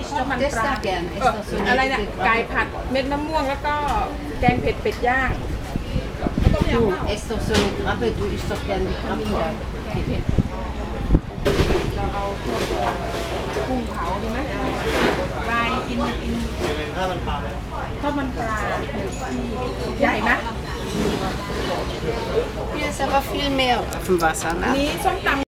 ทอดมันปลาอะไรเนี่ยไก่ผัดเม็ดมะม่วงแล้วก็แกงเผ็ดเป็ดย่าง Du, esto sono krabbe, du isst doch gerne die Krabben. เราเอาพวกกุ้งเผาดีไหมปลากินทอดมันปลาใหญ่นะ Hier ist aber viel mehr auf dem Wasser, ne? นี้ส้มตำ